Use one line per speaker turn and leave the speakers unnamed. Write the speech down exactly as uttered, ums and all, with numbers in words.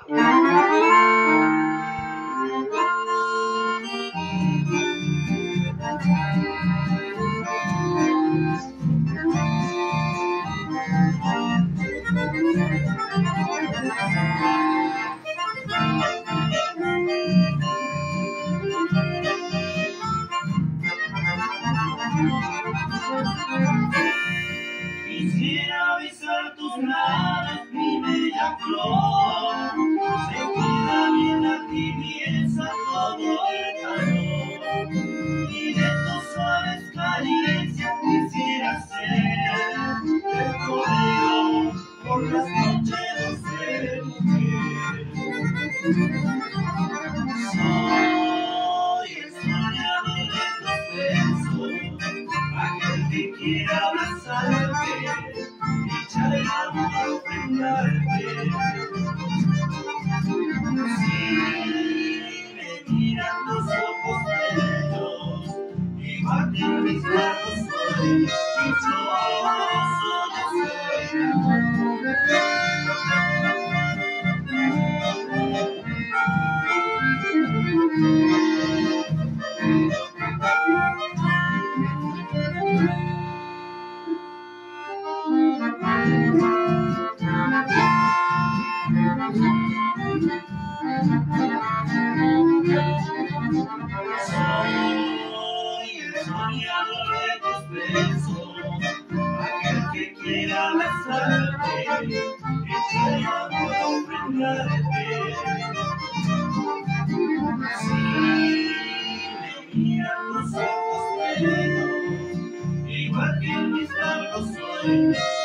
Quisiera besar tus labios, mi bella flor, sentir bien la tibieza, todo el calor, y de tus suaves caricias quisiera ser el correo por las noches de mujer. Soy el soñador de tus besos, aquel que quiera abrazarte, echar el amor, ofrendarte. Si me miran tus ojos bellos, igual que en mis labios soy dichoso de ser. Soy el soñador de tus besos, aquel que quiera besarte, echar el amor, ofrendarte. Si me miran tus ojos bellos, igual que en mis labios soy